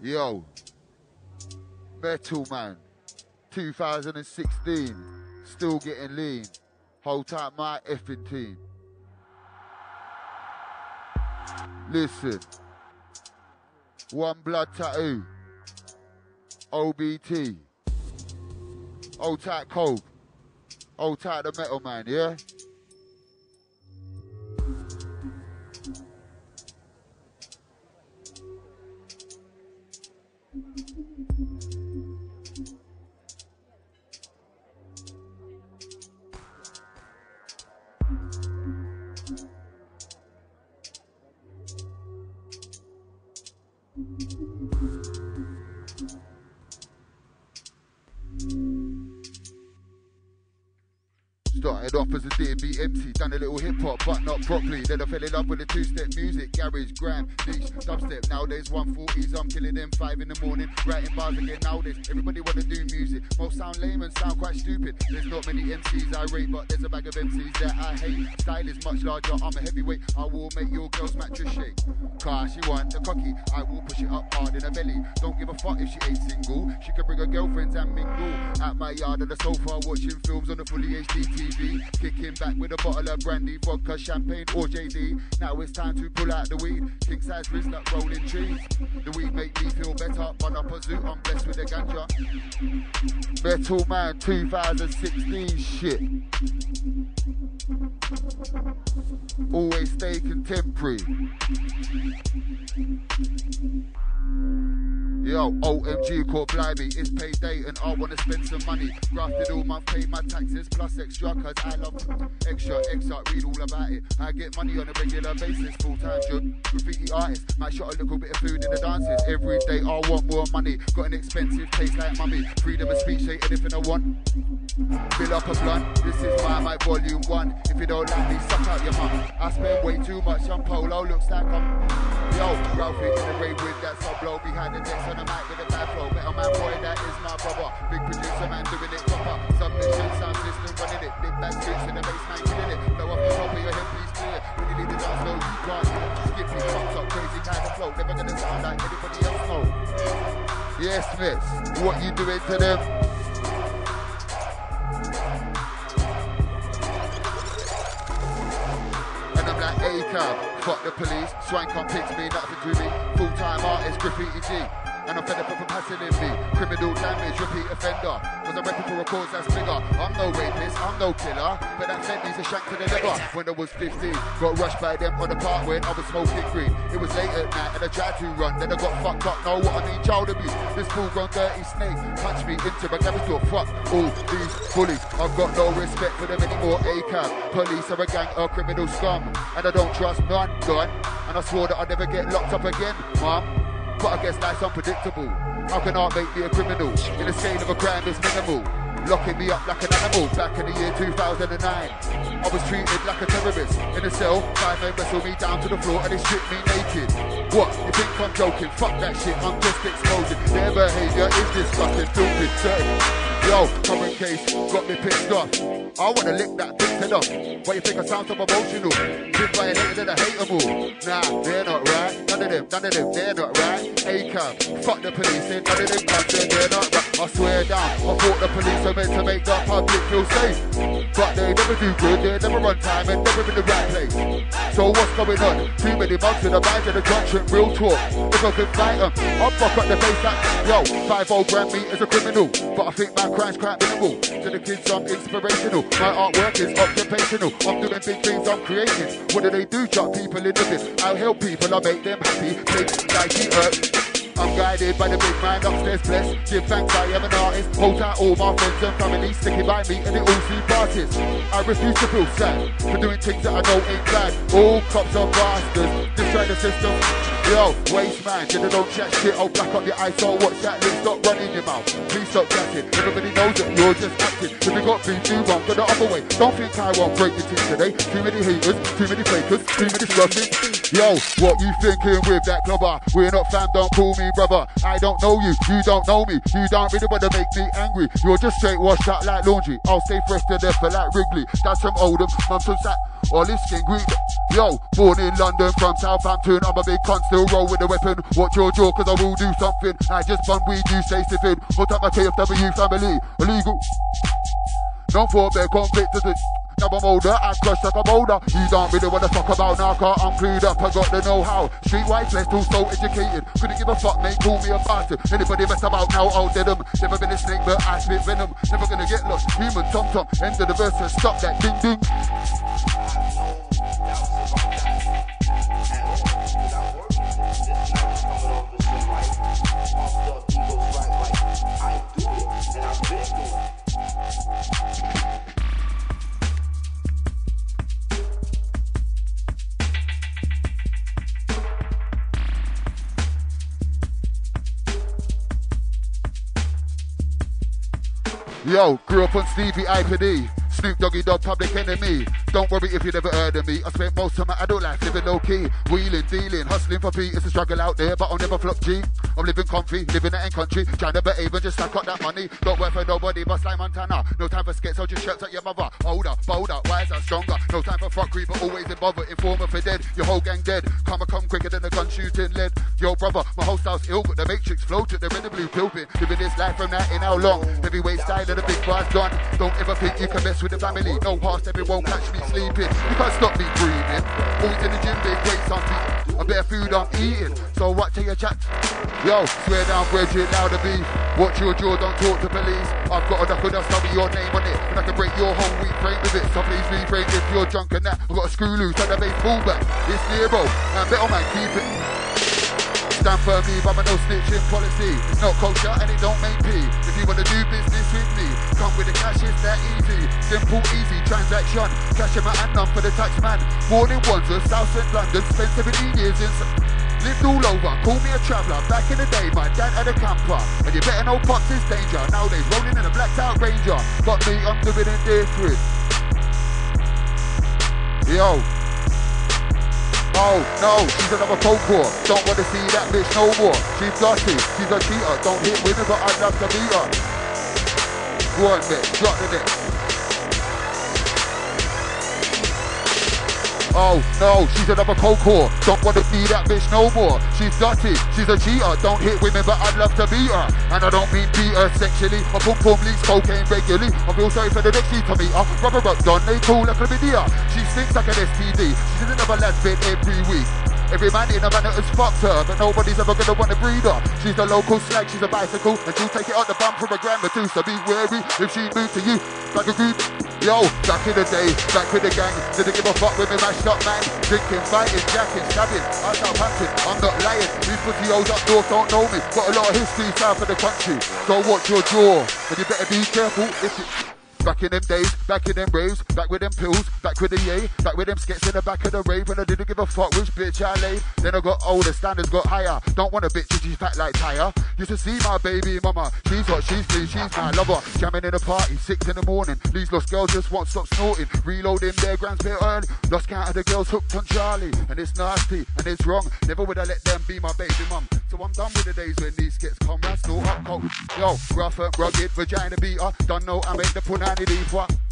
Yo, Metal Man, 2016, still getting lean. Hold tight my effing team. Listen, One Blood Tattoo, OBT, Hold tight Cope, Hold tight the Metal Man, yeah? Started off as a D&B MC, done a little hip-hop, but not properly. Then I fell in love with the two-step music, garage, gram, niche, dubstep. Nowadays 140s, I'm killing them 5 in the morning, writing bars again nowadays. Everybody wanna do music, most sound lame and sound quite stupid. There's not many MCs I rate, but there's a bag of MCs that I hate. Style is much larger, I'm a heavyweight, I will make your girl's mattress shake. Car, she want the cocky, I will push it up hard in her belly. Don't give a fuck if she ain't single, she can bring her girlfriends and mingle. At my yard on the sofa, watching films on the fully HD TV. Kicking back with a bottle of brandy, vodka, champagne or JD. Now it's time to pull out the weed. King size wrist like rolling trees. The weed make me feel better. Run up a zoo, I'm blessed with the ganja. Metal Man 2016 shit. Always stay contemporary. Yo, OMG, caught blimey, it's payday and I wanna spend some money. Grafted all month, paid my taxes, plus extra, cause I love extra, read all about it. I get money on a regular basis, full-time job, graffiti artist. Might shot a little bit of food in the dances. Every day I want more money, got an expensive taste like mummy. Freedom of speech ain't anything I want. Fill up a blunt, this is my volume 1. If you don't like me, suck out your mum. I spend way too much on polo, looks like I'm... Yo, Ralphie in the rave with that sub blow behind the decks on the mic with a bad flow. Metal Man boy, that is my brother. Big producer man doing it proper. Submission, sound system running it. Big bad suits in the bass man killing it. Blow off the top of your head, please clear. When you leave the dance floor, you can't hear. Skippy, fucked up, crazy kind of flow. Never gonna sound like anybody else know. Yes, miss. What you doing to them? And I'm like, A-Cab, fuck the police, Swank can't pick me, nothing to me. Full-time artist, graffiti G, and I'm fed up for passing in me. Criminal damage, repeat offender, cause I'm repping for a cause that's bigger. I'm no rapist, I'm no killer, but that Fendi's a shank to the liver. When I was 15, got rushed by them on the park when I was smoking green. It was late at night and I tried to run, then I got fucked up, know what I mean, child abuse. This full-grown dirty snake punched me into my garage door. Fuck all these bullies, I've got no respect for them anymore. A-Cab, police are a gang of criminal scum, and I don't trust none, gun. And I swore that I'd never get locked up again, mum. But I guess life's unpredictable. How can art make me a criminal? In the scale of a crime is minimal. Locking me up like an animal. Back in the year 2009, I was treated like a terrorist. In a cell, 5 men wrestled me down to the floor and they stripped me naked. What? You think I'm joking? Fuck that shit, I'm just exposing. Their behaviour is disgusting, filthy, dirty. Yo, current case, got me pissed off. I wanna lick that bitch head off. Why you think I sound so emotional? Been violated and I hate them all. Nah, they're not right. None of them, they're not right. A-Cab, fuck the police, ain't none of them cats, they're not right. I swear down, I thought the police are meant to make the public feel safe. But they never do good, they never run time and never in the right place. So what's going on? Too many mugs in the bags of the junction, real talk. If I can fight them, I'll fuck up the face like, yo, 5-0 grand meat is a criminal. But I think my crime's quite minimal. To the kids I'm inspirational. My artwork is occupational. I'm doing big things I'm creating. What do? Chuck people in the bin. I help people, I make them happy. Make Nike hurt. I'm guided by the big man upstairs, blessed. Give thanks, I am an artist. Hold out all my friends and family, sticking by me and it all see parties. I refuse to feel sad for doing things that I know ain't bad. All cops are bastards, destroy the system. Yo, waste man, you don't chat shit, I'll black up your eyes, so watch that lip, stop running your mouth. Please stop chatting, everybody knows that you're just acting. If you got beef, do wrong, go the other way. Don't think I won't break your team today. Too many haters, too many fakers, too many scruffers. Yo, what you thinking with that clubber? We're not fam, don't call me brother. I don't know you don't know me. You don't really wanna make me angry. You're just straight washed out like laundry. I'll stay fresh to death for like Wrigley. That's from Oldham, mum from Sack. Olive skin green. Yo, born in London from Southampton. I'm a big cunt, still roll with a weapon. Watch your jaw, cause I will do something. I just bun weed, you stay sniffing. Hold up my KFW family, illegal. Don't fall back, convicted. Now I'm older, I crush like a boulder. You don't really wanna talk about now, cause I'm clued up, I got the know-how. Streetwise, blessed, also educated. Couldn't give a fuck, mate, call me a bastard. Anybody mess about now, I'll dead them. Never been a snake, but I spit venom. Never gonna get lost, human tom-tom. End of the verse, and stop that ding-ding. Yo, grew up on Stevie IPD. Snoop Doggy Dogg, Public Enemy. Don't worry if you never heard of me. I spent most of my adult life living low key. Wheeling, dealing, hustling for Pete. It's a struggle out there, but I'll never flop G. I'm living comfy, living in country. Trying to behave and just stack up that money. Don't work for nobody but like Montana. No time for skits, I'll just shout at your mother. Older, bolder, wiser, stronger. No time for fuckery, but always in bother. Informer for dead, your whole gang dead. Come quicker than a gun shooting lead. Yo, brother, my whole style's ill, but the Matrix floated. They're in the blue pulpit. Living this life from that in how long? Heavyweight style of the big bar's done. Don't ever think you can mess with the family. No heart, everyone won't catch me sleeping. You can't stop me breathing. Always in the gym, big weights on feet. A bit of food I'm eating. So what till you chat? Yo, swear down, Bridget, louder beef. Watch your jaw, don't talk to police. I've got a duck with a your name on it. And I can break your whole week frame with it. So please reframe if you're drunk and that. I've got a screw loose and a baseball bat. It's Nero, and better man, keep it. Stand firmly by my no snitching policy. It's not culture and it don't make P. If you wanna do business with me, come with the cash, it's that easy. Simple, easy transaction. Cash in my hand, none for the tax man. Born in Wandsworth, South St. London, spent 17 years in... Lived all over, call me a traveller. Back in the day, my dad had a camper. And you better know Pops is danger. Nowadays, rolling in a blacked out Ranger. Got me, I'm doing it different. Yo. Oh, no, she's another cold core. Don't want to see that bitch no more. She's dirty, she's a cheater. Don't hit women, but I'd love to beat her. Go on, bitch, drop the neck. Oh, no, she's another cold core. Don't want to see that bitch no more. She's dirty, she's a cheater. Don't hit women, but I'd love to beat her. And I don't mean beat her sexually. I pump leaks cocaine regularly. I feel sorry for the next sheet to meet her. Rubber up done, they cool like a chlamydia. She stinks like an STD. She's another lesbian every week. Every man in a manner has fucked her, but nobody's ever gonna want to breed her. She's the local slag, she's a bicycle, and she'll take it out the bum for a gram or two, so be wary if she moves to you like a group. Yo, back in the day, back with the gang, didn't give a fuck when we mashed up, man. Drinking, fighting, jacking, stabbing, I'm Southampton, I'm not lying. These pussy hoes up north don't know me, got a lot of history south of the country. So watch your jaw, and you better be careful if you... Back in them days, back in them raves, back with them pills, back with the yay, back with them skits in the back of the rave, and I didn't give a fuck which bitch I laid. Then I got older, standards got higher. Don't want a bitch if she's fat like Tyre. Used to see my baby mama, she's hot, she's clean, she's my lover. Jamming in a party, 6 in the morning. These lost girls just won't stop snorting. Reloading their grams bit early. Lost count of the girls hooked on Charlie. And it's nasty, and it's wrong. Never would I let them be my baby mum. So I'm done with the days when these skits come round, snort up cold. Yo, rough and rugged, vagina beater. Don't know I make the punani leave what?